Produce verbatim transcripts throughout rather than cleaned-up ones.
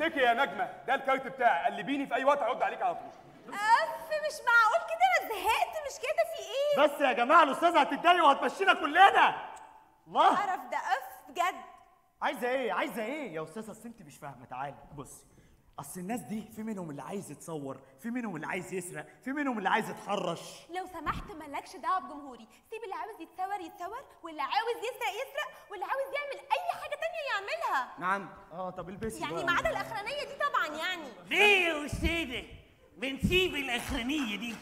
امسكي يا نجمه، ده الكارت بتاعي، قلبيني في اي وقت هرد عليك على طول. اف مش معقول كده، انا زهقت. مش كده في ايه؟ بس يا جماعه الاستاذه هتتضايق وهتمشينا كلنا. الله قرف ده، اف بجد. عايزه ايه عايزه ايه يا استاذه؟ اصل انت مش فاهمه. تعالي بصي، اصل الناس دي في منهم اللي عايز يتصور، في منهم اللي عايز يسرق، في منهم اللي عايز يتحرش. لو سمحت مالكش دعوه بجمهوري، سيب اللي عاوز يتصور يتصور، واللي عاوز يسرق يسرق، واللي عاوز يعمل اي حاجه تانية يعملها. نعم. اه طب البسي يعني بقى. ما عدا الاخرانيه دي طبعا. يعني ليه يا استاذه بنسيب الاخرانيه دي؟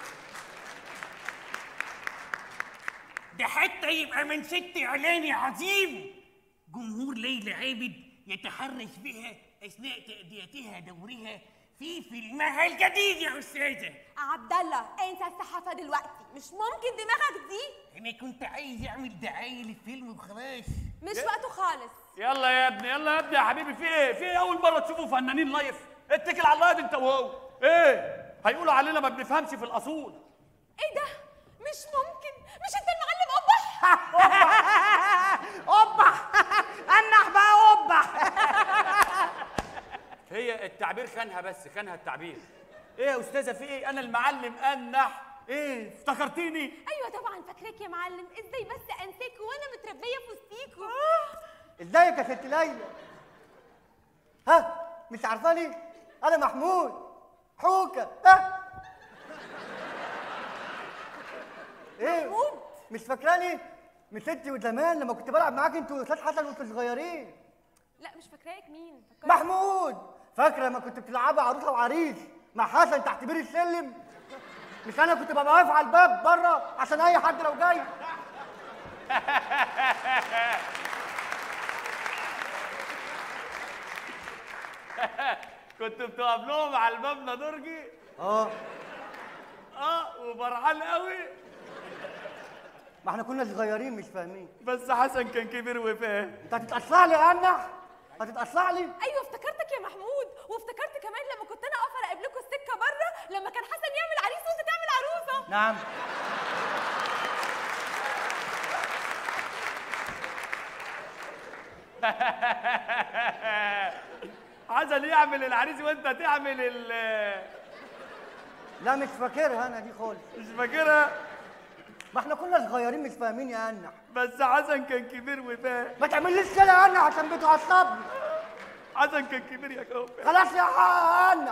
ده حتى يبقى من ست اعلاني عظيم جمهور ليلى عابد يتحرش بها اثناء تاديتها دورها في فيلمها الجديد يا استاذه. عبد الله انت الصحافه دلوقتي، مش ممكن دماغك دي. انا كنت عايز اعمل دعايه للفيلم وخلاص. مش وقته خالص. يلا يا ابني، يلا يا ابني يا حبيبي، في ايه؟ في ايه اول مره تشوفوا فنانين لايف؟ اتكل على الله انت وهو. ايه؟ هيقولوا علينا ما بنفهمش في الاصول. ايه ده؟ مش ممكن. مش انت المعلم قبح؟ قبح انح بقى قبح. هي التعبير خانها، بس خانها التعبير. ايه يا استاذه في ايه؟ انا المعلم انح. ايه افتكرتيني؟ ايوه طبعا فاكراك يا معلم. ازاي بس انساكوا وانا متربيه في وسطيكوا؟ ازيك يا ست ليلى؟ ها مش عارفاني؟ انا محمود حوكه. ها ايه محمود؟ مش فاكراني؟ مش انت وزمان لما كنت بلعب معاك انت واستاذ حسن وانتوا صغيرين؟ لا مش فاكراك. مين فكرت؟ محمود. فاكره لما كنت بتلعبوا عروسه وعريس مع حسن تحت بير السلم؟ مش انا كنت ببقى واقف على الباب بره عشان اي حد لو جاي. كنت بتقف لهم على المبنى درجي؟ اه اه وبرعان قوي. ما احنا كنا صغيرين مش فاهمين. بس حسن كان كبير وفاهم. انت هتتقصع لي يا انح؟ هتتقصع لي؟ ايوه افتكرتك يا محمود. وافتكرت كمان لما كنت انا اقف اراقب لكم السكه بره لما كان حسن يعمل عريس وانت تعمل عروسه. نعم. حسن يعمل العريس وانت تعمل ال لا مش فاكرها انا دي خالص. مش فاكرها؟ ما احنا كنا صغيرين مش فاهمين يا انح. بس حسن كان كبير وفاهم. ما تعمليش كده يا انح عشان بتعصبني. حسن كان كبير يا كوفي. خلاص يا انح.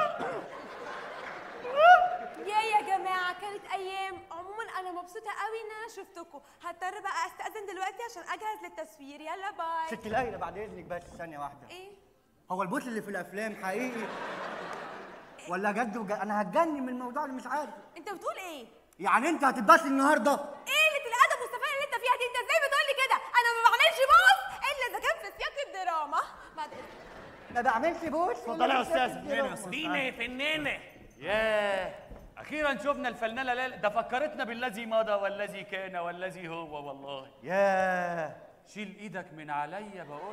يا يا جماعه كانت ايام. عموما انا مبسوطه قوي ان انا شفتكم. هضطر بقى استاذن دلوقتي عشان اجهز للتصوير. يلا باي. ست ليلى بعد اذنك بس ثانيه واحده. ايه؟ هو البوس اللي في الافلام حقيقي ولا جد وجد؟ انا هتجنن من الموضوع اللي مش عارف. انت بتقول ايه؟ يعني انت هتتبسط النهارده؟ ايه اللي الادب والسفاهه اللي انت فيها دي؟ انت ازاي بتقول لي كده؟ انا ما بعملش بوس الا اذا كان في سياق الدراما. بعد اذنك. ما بعملش بوس. اتفضلي يا استاذه. فين يا استاذه؟ بينا يا فنانه. ياه، اخيرا شفنا الفنانه ليلى. ده فكرتنا بالذي مضى والذي كان والذي هو. والله ياه. شيل ايدك من عليا بقول.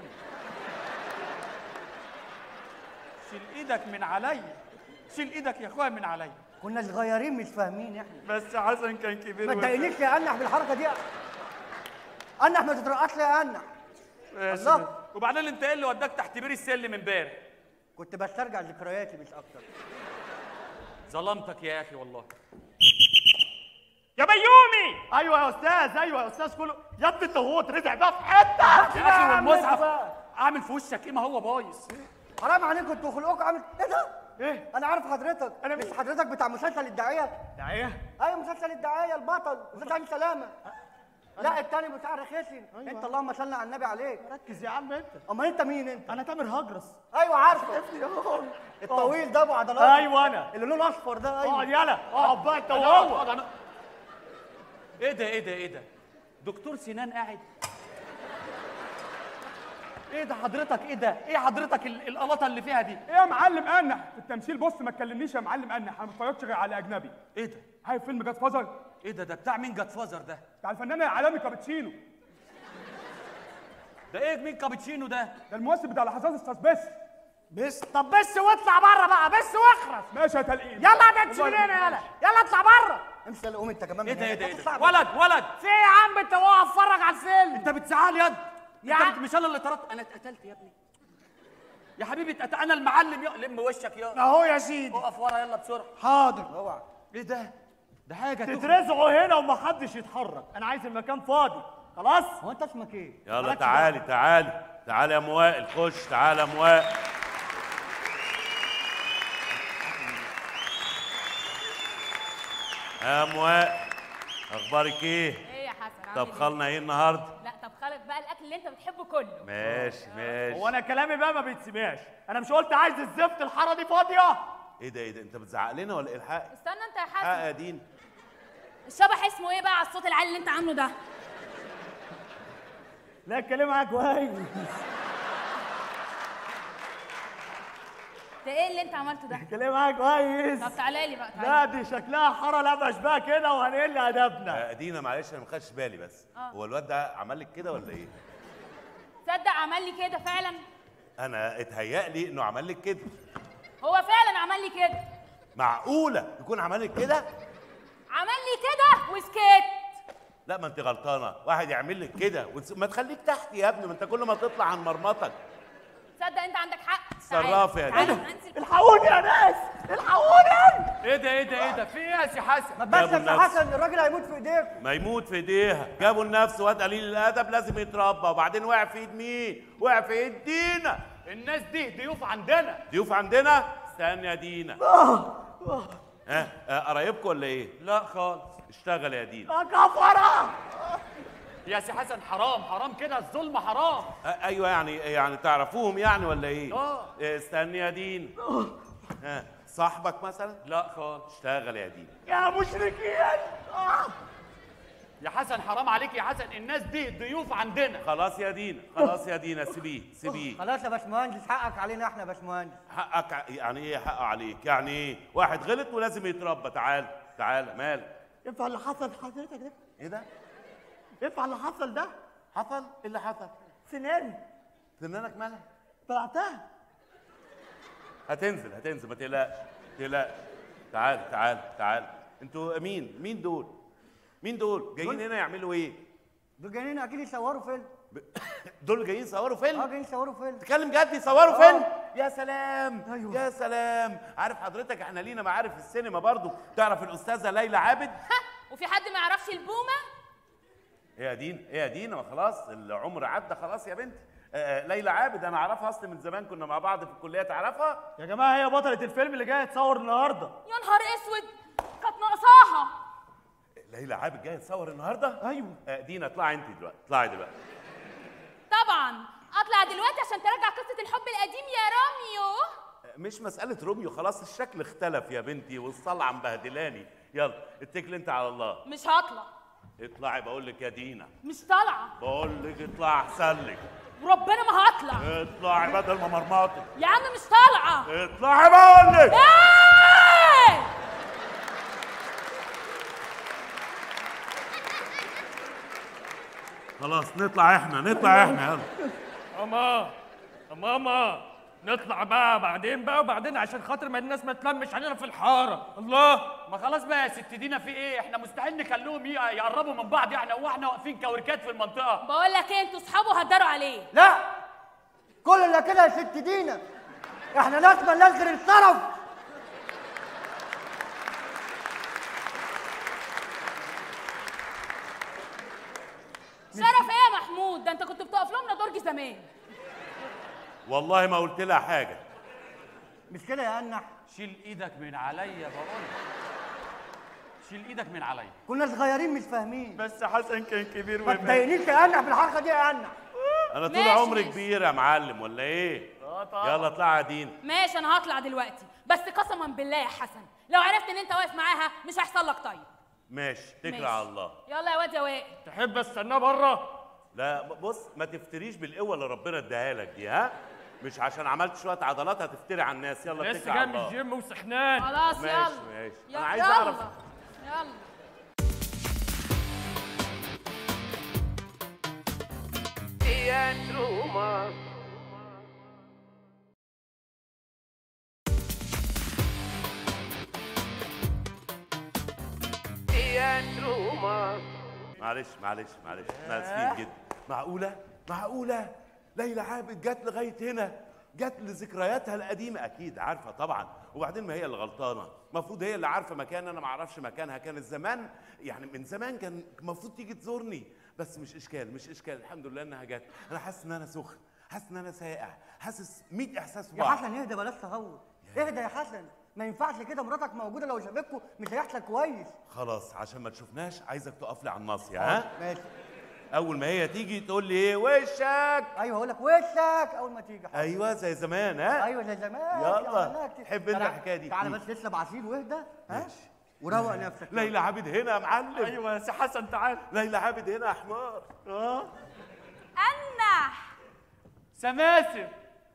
شيل ايدك من عليا. شيل ايدك يا اخويا من عليا. كنا صغيرين مش فاهمين احنا. بس حسن كان كبير. ما تضايقنيش يا انح بالحركه دي. انح ما تترقصش لي يا انح. الله. وبعدين انت ايه اللي وداك تحت بير السلم امبارح؟ كنت بسترجع ذكرياتي مش اكتر. ظلمتك يا اخي والله. يا بيومي. ايوه يا استاذ، ايوه يا استاذ كله. يا ابني انت وهو اترزع بقى في حته يا اخي والمصحف اعمل في وشك ايه؟ ما هو بايظ. حرام عليكم انتوا خلقكم عامل ايه ده؟ ايه؟ انا عارف حضرتك. أنا مش مين؟ حضرتك بتاع مسلسل الداعيه؟ داعيه؟ ايوه مسلسل الداعيه البطل استاذ علي سلامه. لا التاني بتاع رخيصي. أيوة. انت اللهم صل على النبي عليك. ركز يا عم انت. امال انت مين انت؟ انا تامر هجرس. ايوه عارفه. الطويل ده ابو عضلات. ايوه انا. اللي لونه اصفر ده. ايوه اقعد يلا، اقعد بقى انت اقعد وهو. اقعد انا. ايه ده ايه ده ايه ده؟ دكتور سنان قاعد؟ ايه ده حضرتك؟ ايه ده؟ ايه حضرتك ال- القلاطه اللي فيها دي؟ ايه يا معلم انح في التمثيل؟ بص ما تكلمنيش يا معلم انح، انا ما بتفرجش غير على اجنبي. ايه ده؟ عارف فيلم جاد فازر؟ ايه ده؟ ده بتاع مين جاد فازر ده؟ بتاع الفنان العالمي كابتشينو. ده ايه مين كابتشينو ده؟ ده الممثل بتاع لحظات السسبس. بس طب بس واطلع بره بقى، بس واخرس. ماشي يا تلقين. يلا ده تشيل هنا يلا. يلا اطلع بره. امشي قوم انت كمان. ايه ده ايه من ده هنا. ايه تطلع ده؟ ولد ولد في ايه يا عم انت واقف اتفرج على الفيلم؟ انت بتزعل يد. يا انت عم. بت- مش انا اللي طردت. انا اتقتلت يا ابني. يا حبيبي أت- انا المعلم، يا لم وشك يا اهو يا سيدي. اقف ورا يلا بسرعه. حاضر. اوعى. ايه ده؟ ده حاجه تخرج. تترزعوا هنا ومحدش يتحرك، انا عايز المكان فاضي. خلاص؟ هو انت اسمك ايه؟ يلا مالكش تعالي تعالي تعالي يا ام وائل، خش تعالى يا ام وائل. يا ام وائل اخبارك ايه؟ ايه يا حسن؟ طب خلنا ايه النهارده؟ لا طب خلك بقى الاكل اللي انت بتحبه كله. ماشي ماشي. هو انا كلامي بقى ما بيتسمعش، انا مش قلت عايز الزفت الحاره دي فاضيه؟ ايه ده ايه ده انت بتزعق لنا ولا ايه الحق؟ استنى انت يا حق حسن، يا دين. الشبح اسمه ايه بقى على الصوت العالي اللي انت عامله ده؟ لا الكلام معاك كويس. ده ايه اللي انت عملته ده؟ الكلام معاك كويس. طب تعالى لي بقى تعالى. لا دي شكلها حاره لبش بقى كده وهنقل ادبنا. آه، دينا معلش انا ما خدتش بالي بس آه. هو الواد ده عمل لك كده ولا ايه؟ تصدق عمل لي كده فعلا؟ انا اتهيأ لي انه عمل لك كده. هو فعلا عمل لي كده. معقوله يكون عمل لك كده؟ عمل لي كده وسكت. لا ما انت غلطانه، واحد يعمل لك كده وتس... ما تخليك تحت يا ابني، ما انت كل ما تطلع عن مرمطك. تصدق انت عندك حق. صرافي يا تعالى دينا. انزل. الحقوني يا ناس، الحقوني. ايه ده ايه ده ايه ده؟ في ايه يا سي حسن؟ ما تبقاش جابوا يا النفس. حسن، الراجل هيموت في ايديك. ما يموت في ايديها، جابوا النفس واد قليل الادب لازم يتربى، وبعدين وقع في ايد مين؟ وقع في ايد دينا. الناس دي ضيوف عندنا. ضيوف عندنا؟ استنى يا دينا. ها آه، قرايبكم ولا ايه؟ لا خالص. اشتغل يا دينا. يا كفره. يا سي حسن حرام حرام كده، الظلم حرام. آه، ايوه يعني يعني تعرفوهم يعني ولا ايه؟ اه. آه، استني يا دينا. ها صاحبك مثلا؟ لا خالص. اشتغل يا دينا. يا مشركين. آه. يا حسن حرام عليك يا حسن، الناس دي ضيوف عندنا. خلاص يا دينا، خلاص يا دينا، سيبيه سيبيه. خلاص يا باشمهندس، حقك علينا احنا يا باشمهندس. حقك ع- يعني ايه حقه عليك؟ يعني ايه؟ واحد غلط ولازم يتربى. تعال تعال مالك؟ ينفع اللي حصل حضرتك ده؟ ايه ده؟ ينفع اللي حصل ده؟ حصل؟ ايه اللي حصل؟ سناني سنانك مالها؟ طلعتها. هتنزل هتنزل ما تقلقش ما تقلقش. تعال تعال تعال. انتوا مين؟ مين دول؟ مين دول؟ جايين هنا يعملوا ايه؟ دول جايين اكيد يصوروا فيلم. ب... دول جايين يصوروا اه فيلم؟ جايين يصوروا فيلم. تتكلم جد يصوروا آه. فيلم؟ يا سلام أيوة. يا سلام. عارف حضرتك احنا لينا معارف في السينما برضو. تعرف الاستاذه ليلى عابد؟ ها وفي حد ما يعرفش البومه؟ ايه يا دين؟ ايه يا دين؟ ما خلاص العمر عدى خلاص يا بنتي. آه ليلى عابد انا اعرفها اصلا من زمان، كنا مع بعض في الكليه. تعرفها؟ يا جماعه هي بطله الفيلم اللي جايه تصور النهارده. يا نهار اسود، كانت ناقصاها. ليلى عابد جايه تصور النهارده؟ ايوه. آه دينا اطلعي انت دلوقتي، اطلعي دلوقتي. طبعا اطلع دلوقتي عشان ترجع قصه الحب القديم يا راميو. آه مش مساله روميو، خلاص الشكل اختلف يا بنتي والصلعه مبهدلاني. يلا اتكلي انت على الله. مش هطلع. اطلعي بقول لك يا دينا. مش طالعه. بقول لك اطلعي احسن لك. وربنا ما هطلع. اطلعي بدل ما مرمطك. يا عم مش طالعه. اطلعي بقول لك. إيه! خلاص نطلع احنا نطلع احنا يلا. ماما ماما نطلع بقى بعدين بقى وبعدين عشان خاطر ما الناس ما تلمش علينا في الحاره. الله. ما خلاص بقى يا ست دينا، في ايه؟ احنا مستحيل نخليهم ي- يقربوا من بعض يعني، هو احنا واقفين كوركات في المنطقه؟ بقول لك ايه، انتوا اصحابه هتداروا عليه. لا كل اللي كده يا ست دينا، احنا ناس مالناش غير الطرف. شرف ايه يا محمود؟ ده انت كنت بتقف لهم درج زمان. والله ما قلت لها حاجه. مش كده يا انح؟ شيل ايدك من عليا بقول لك. شيل ايدك من عليا. كنا صغيرين مش فاهمين. بس حسن كان كبير ما تضايقنيش يا انح بالحركه دي يا انح. انا طول ماشي، عمري ماشي. كبير يا معلم ولا ايه؟ اه طبعا. يلا اطلعي يا دينا. ماشي انا هطلع دلوقتي، بس قسما بالله يا حسن لو عرفت ان انت واقف معاها مش هيحصل لك طيب. ماشي اتكل ماشي. على الله. يلا يا واد يا وائل. تحب استناه بره؟ لا بص ما تفتريش بالقوه اللي ربنا اداها لك دي، ها؟ مش عشان عملت شويه عضلات هتفتري على الناس. يلا اتكل لسه على جاي من الله. الجيم وسخنان. خلاص ماشي، يلا. ماشي. يلا، أنا عايز يلا. أعرف. يلا. معلش معلش معلش احنا اسفين جدا. معقوله؟ معقوله؟ ليلى عابد جت لغايه هنا جت لذكرياتها القديمه، اكيد عارفه طبعا. وبعدين ما هي اللي غلطانه، المفروض هي اللي عارفه مكان انا ما اعرفش مكانها. كانت زمان يعني من زمان كان المفروض تيجي تزورني، بس مش اشكال مش اشكال الحمد لله انها جت. انا حاسس ان انا سخن، حاسس ان انا ساقع، حاسس مية احساس في يا بعض. حسن اهدى بلاش تهور، اهدى يا حسن، ما ينفعش كده، مراتك موجوده لو شافتكوا مش هيحصل كويس. خلاص عشان ما تشوفناش عايزك تقف لي على الناصيه. ها ماشي. اول ما هي تيجي تقول لي ايه وشك. ايوه هقول لك وشك اول ما تيجي. ايوه زي زمان. ها ايوه زي زمان. يلا تحب انت تعالى- الحكايه دي. تعالى بس اشرب عصير واهدى. ها وروق نفسك. ليلى عابد هنا يا معلم. ايوه يا سي حسن تعال. ليلى عابد هنا يا حمار. اه أنح سماسم.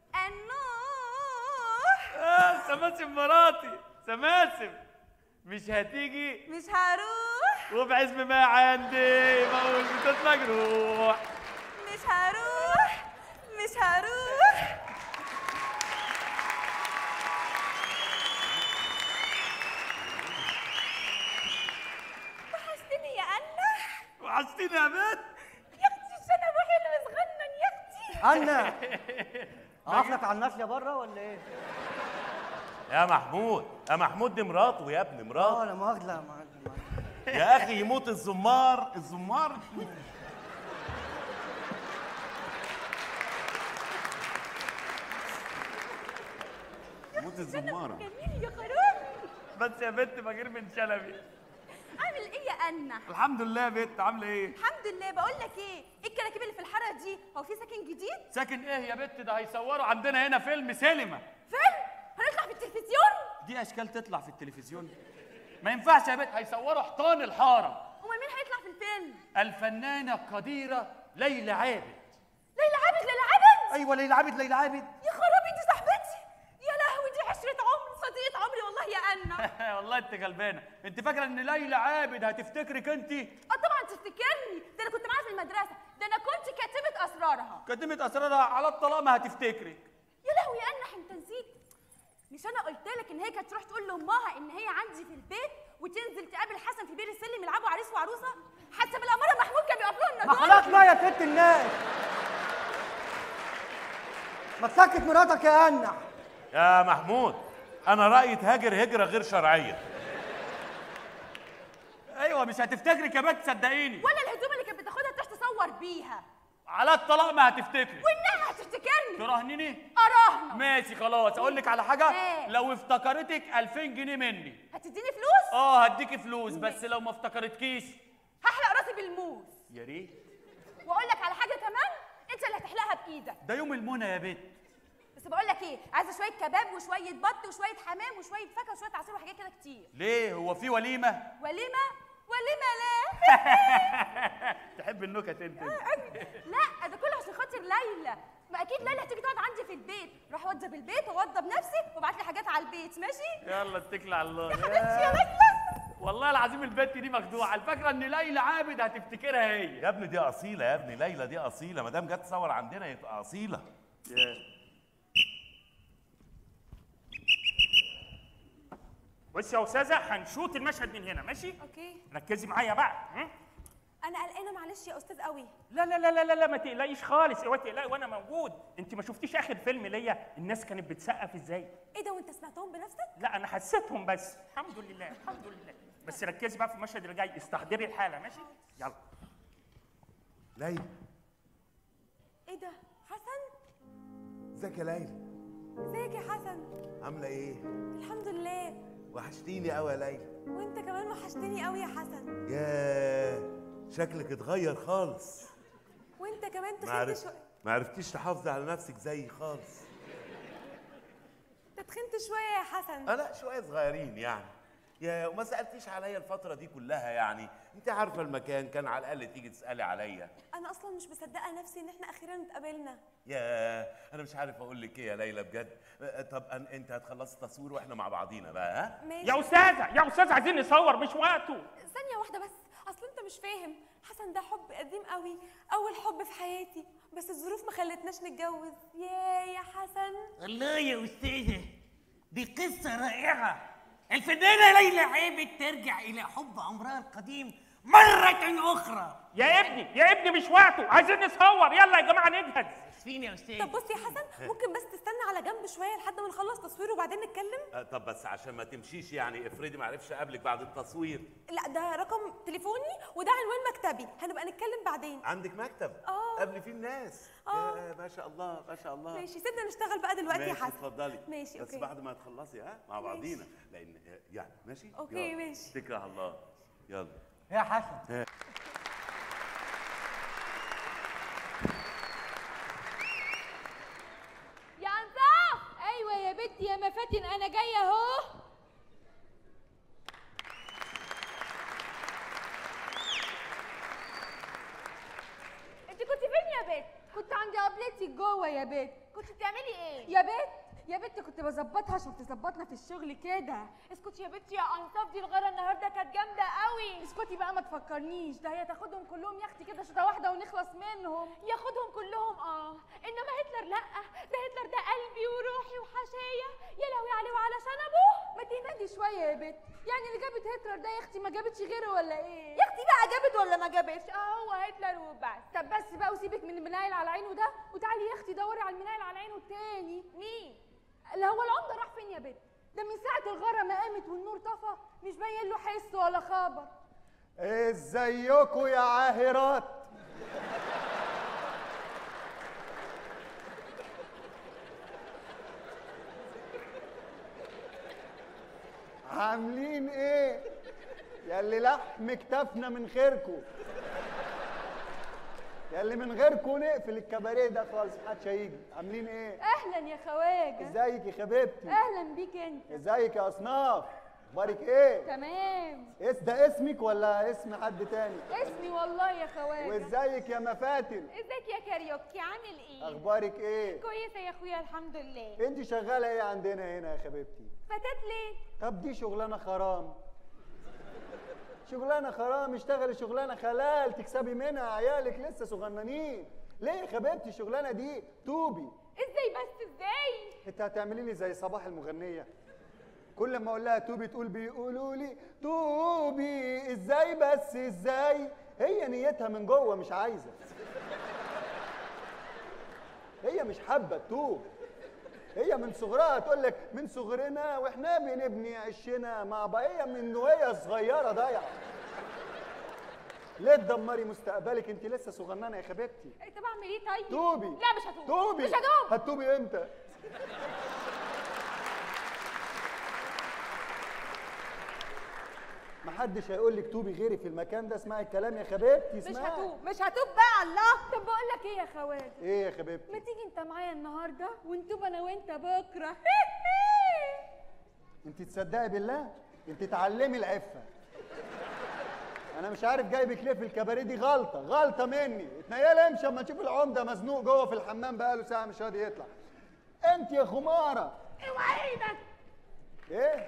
النوح اه سماسم مراتي سماسم. مش هتيجي مش هروح وبعزم ما عندي بقول بتوت مجروح. مش هروح مش هروح. وحشتني يا أنح. وحشتيني يا بنت. يا اختي الشنب حلو صغنن يا اختي. انا اقف لك على الناصيه بره ولا ايه؟ يا محمود يا محمود دي مراته يا ابني اه مراته. لا مؤاخذه يا معلم. يا اخي يموت الزمار الزمار. يموت الزماره. جميل يا خروف. بس يا بنت بغير من شلبي. عامل ايه يا أنح؟ الحمد لله يا بنت عامله ايه؟ الحمد لله. بقول لك ايه، ايه الكراكيب اللي في الحاره دي؟ هو في ساكن جديد؟ ساكن ايه يا بنت؟ ده هيصوروا عندنا هنا فيلم سينما. فيلم؟ هنطلع في التلفزيون؟ دي اشكال تطلع في التلفزيون؟ ما ينفعش يا بنت، هيصوروا حيطان الحاره. امال مين هيطلع في الفيلم؟ الفنانه القديره ليلى عابد. ليلى عابد. ليلى عابد؟ ايوه ليلى عابد ليلى عابد. يا خرابي دي صاحبتي. يا لهوي دي عشرة عمر، صديقة عمري والله يا أنح. والله انت غلبانه. انت فاكره ان ليلى عابد هتفتكرك انت؟ اه طبعا تفتكرني، ده انا كنت معاها في المدرسة، ده انا كنت كاتبة أسرارها. كاتمة اسرارها على الطلاق ما هتفتكرك. يا لهوي يا أنح أنت نسيت. مش أنا قلت لك إن هي كانت تروح تقول لأمها إن هي عندي في البيت وتنزل تقابل حسن في بير السلم يلعبوا عريس وعروسة؟ حتى بالأمارة محمود كان بيقف لهم ما النجار. خلاص بقى يا ست الناس، ما تسكت مراتك يا أنح. يا محمود انا رايي تهاجر هجره غير شرعيه. ايوه مش هتفتكرك يا بنت صدقيني. ولا الهدوم اللي كانت بتاخدها تروح تصور بيها. على الطلاق ما هتفتكرك. وإنها هتفتكرني. تراهنيني؟ أراهنه. ماشي خلاص اقول لك على حاجه. ايه؟ لو افتكرتك ألفين جنيه مني. هتديني فلوس؟ اه هديكي فلوس، بس لو ما افتكرتكيش هحلق راسي بالموس. يا ريت. واقول لك على حاجه كمان، انت اللي هتحلقها بايدك. ده يوم المنى يا بنت. بس بقول لك ايه، عايزه شويه كباب وشويه بط وشويه حمام وشويه فاكهه وشويه عصير وحاجات كده كتير. ليه هو في وليمه؟ وليمه؟ وليمه لا. تحب النكت انت. لا ده كله عشان خاطر ليلى. ما اكيد ليلى هتيجي تقعد عندي في البيت، روح اوضب البيت واوضب نفسي وابعت لي حاجات على البيت، ماشي؟ يلا اتكل على الله. يا حبيبتي يا ليلى. والله العظيم البت دي مخدوعه، الفكره ان ليلى عابد هتفتكرها هي. يا ابني دي اصيله يا ابني، ليلى دي اصيله، ما دام جت تصور عندنا يبقى اصيله. بص يا استاذه هنشوط المشهد من هنا ماشي؟ اوكي. ركزي معايا بقى. ها؟ انا قلقانه معلش يا استاذ قوي. لا لا لا لا لا لا ما تقلقيش خالص، اوعي تقلقي وانا موجود. انت ما شفتيش اخر فيلم ليا الناس كانت بتسقف ازاي؟ ايه ده وانت سمعتهم بنفسك؟ لا انا حسيتهم بس. الحمد لله الحمد لله. بس ركزي بقى في المشهد اللي جاي، استحضري الحاله ماشي؟ يلا. ليلى ايه ده؟ حسن؟ ازيك يا ليلى؟ ازيك يا حسن؟ عامله ايه؟ الحمد لله. وحشتيني قوي يا ليلى. وانت كمان وحشتني قوي يا حسن. يا شكلك اتغير خالص. وانت كمان ما تخنت عرف... شويه. ما عرفتيش تحافظي على نفسك زي خالص. انت تخنت شويه يا حسن. اه لا شويه صغيرين يعني. يا وما سالتيش عليا الفتره دي كلها يعني، انت عارفه المكان، كان على الاقل تيجي تسالي عليا. انا اصلا مش مصدقه نفسي ان احنا اخيرا اتقابلنا. يا انا مش عارف اقول لك ايه يا ليلى بجد. طب أن انت هتخلصي التصوير واحنا مع بعضينا بقى ها؟ ماشي. يا استاذه يا استاذه عايزين نصور مش وقته. ثانيه واحده بس، اصل انت مش فاهم، حسن ده حب قديم قوي، اول حب في حياتي، بس الظروف ما خلتناش نتجوز. ياه يا حسن. الله يا استاذه دي قصه رائعه. الفنانه ليلى عابد ترجع الى حب عمرها القديم مره اخرى. يا ابني يا ابني مش وقته، عايزين نصور، يلا يا جماعه نجهز. فين يا استاذ؟ طب بص يا حسن، ممكن بس تستنى على جنب شويه لحد ما نخلص تصوير وبعدين نتكلم؟ آه طب بس عشان ما تمشيش يعني، افرضي ما عرفش اقابلك بعد التصوير. لا ده رقم تليفوني وده عنوان مكتبي، هنبقى نتكلم بعدين. عندك مكتب؟ اه قابلي فيه الناس؟ اه يا ما شاء الله ما شاء الله. ماشي، سيبنا نشتغل بقى دلوقتي يا حسن. ماشي اتفضلي. ماشي بس اوكي. بعد ما تخلصي ها مع بعضينا، لان يعني ماشي. اوكي يلا. ماشي. اتكل على الله. يلا يا حسن. يا انصاف. ايوه يا بنتي يا مفاتن، انا جايه اهو. انت كنت فين يا بت؟ كنت عند قابلتي جوه يا بنت. كنت بتعملي ايه؟ يا بنت يا بنت كنت بظبطها عشان تظبطنا في الشغل كده. اسكتي يا بنتي يا انصاف، دي الغيره النهارده كانت جامده قوي. اسكتي بقى ما تفكرنيش، ده هي تاخدهم كلهم يا اختي كده شوطه واحده ونخلص منهم. ياخدهم كلهم اه، انما هتلر لا، ده هتلر ده قلبي وروحي وحشايا، يا لهوي عليه وعلى شنبه. ما تهدي شويه يا بنت، يعني اللي جابت هتلر ده يا اختي ما جابتش غيره ولا ايه؟ يا اختي بقى جابت ولا ما جابتش؟ اه هو هتلر وبس. طب بس بقى وسيبك من المنايل على عينه ده، وتعالي يا اختي دوري على المنايل على عينه التاني. مين؟ اللي هو العمده راح فين يا بنت؟ ده من ساعه الغاره ما قامت والنور طفى مش باين له حس ولا خبر. ازيكوا يا عاهرات؟ عاملين ايه؟ ياللي لحم كتافنا من خيركوا، ياللي من غيركوا نقفل الكباريه ده خالص محدش هيجي. عاملين ايه؟ اهلا يا خواجه. ازيك يا حبيبتي؟ اهلا بيك انت. ازيك يا اصناف؟ اخبارك ايه؟ تمام. اس ده اسمك ولا اسم حد تاني؟ اسمي والله يا خواجه. وازيك يا مفاتن؟ ازيك يا كاريوكي، عامل ايه؟ اخبارك ايه؟ كويسه يا اخويا الحمد لله. انت شغاله ايه عندنا هنا يا حبيبتي؟ فتات ليه؟ طب دي شغلانه حرام، شغلانه حرام. اشتغلي شغلانه حلال تكسبي منها، عيالك لسه صغننين. ليه يا حبيبتي الشغلانه دي؟ توبي. ازاي بس ازاي؟ انت هتعملي لي زي صباح المغنيه، كل ما اقول لها توبي تقول بيقولوا لي توبي. ازاي بس ازاي؟ هي نيتها من جوه مش عايزه، هي مش حابه تتوب. هي من صغرها تقول لك من صغرنا واحنا بنبني عشنا مع بعض. هي من وهي صغيره ضايعه. ليه تدمري مستقبلك؟ انت لسه صغننه يا حبيبتي. طب اعمل ايه طيب؟ توبي. لا مش هتوب. توبي. مش هتوب. هتوبي امتى؟ محدش هيقول لك توبي غيري في المكان ده. اسمعي الكلام يا حبيبتي، مش اسمعي. هتوب مش هتوب بقى. الله. طب بقول لك ايه يا خواجه؟ ايه يا حبيبتي؟ ما تيجي انت معايا النهارده ونتوب انا وانت بكره. انت تصدقي بالله؟ انت تعلمي العفه. انا مش عارف جايبك ليه في الكباريه دي. غلطه غلطه مني. اتنيلي امشي اما تشوف العمده مزنوق جوه في الحمام بقاله ساعه مش راضي يطلع. انت يا خماره. اوعى ايدك. ايه؟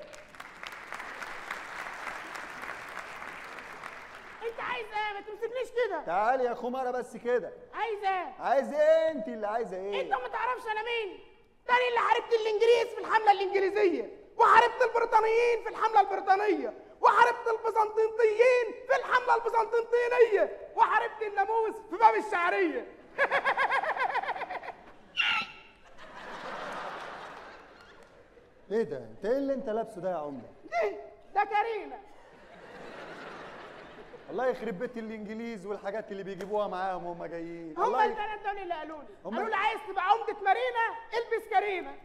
انت عايز ايه؟ ما تمسكنيش كده. تعالي يا خماره بس كده. عايز ايه؟ عايز ايه انت اللي عايزه ايه؟ انت ما تعرفش انا مين؟ ده انا اللي حاربت الانجليز في الحمله الانجليزيه، وحاربت البريطانيين في الحمله البريطانيه، وحاربت البيزنطيين في الحمله البيزنطينيه، وحاربت الناموس في باب الشعريه. ايه ده؟ انت ايه اللي انت لابسه ده يا عمده؟ دي ده كريمه. الله يخرب بيت الانجليز والحاجات اللي بيجيبوها معاهم وهم جايين. هم الله البنات دول اللي قالوا لي، هم- قالوا لي عايز تبقى عمده مارينا البس كريمه.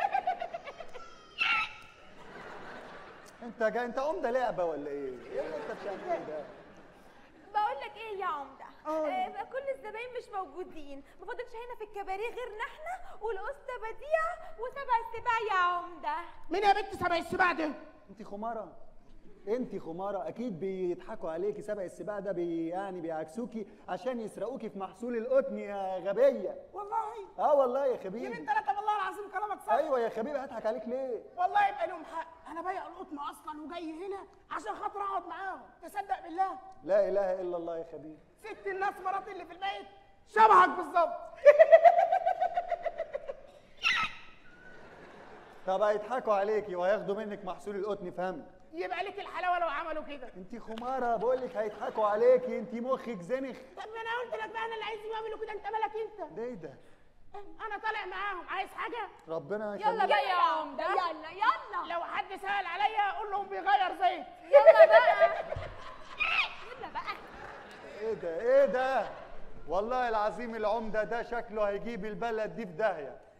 انت جاي انت عمده لعبه ولا ايه؟ ايه اللي انت بتعمله ده؟ بقول لك ايه يا عمده؟ اه. آه بقى كل الزباين مش موجودين، ما فاضلش هنا في الكباريه غيرنا احنا والاسطى بديعه وسبع السباع يا عمده. مين يا بنت سبع السباع ده؟ انت خماره. انت خماره اكيد بيضحكوا عليكي. سبع السباع ده بي يعني بيعكسوكي عشان يسرقوكي في محصول القطن يا غبيه. والله اه والله يا يمين حبيبي. ثلاثة والله العظيم كلامك صح. ايوه يا حبيبي. هضحك عليك ليه؟ والله يبقى لهم حق، انا بايع القطن اصلا وجاي هنا عشان خاطر اقعد معاهم، تصدق بالله؟ لا اله الا الله يا حبيبي. ست الناس مراتي اللي في البيت شبهك بالظبط. طب هيضحكوا عليكي وهياخدوا منك محصول القطن. فهمي؟ يبقى لك الحلاوه لو عملوا كده. انت خماره بقول لك هيضحكوا عليكي. انت مخك زنخ. طب ما انا قلت لك بقى انا اللي عايزهم يعملوا كده، انت مالك انت؟ ده ايه ده؟ انا طالع معاهم، عايز حاجه؟ ربنا يلا يخليك. بقى يا عمده. يلا يلا لو حد سأل عليا اقول لهم بيغير زيت. يلا بقى. يلا بقى. ايه ده ايه ده؟ والله العظيم العمده ده شكله هيجيب البلد دي في داهيه.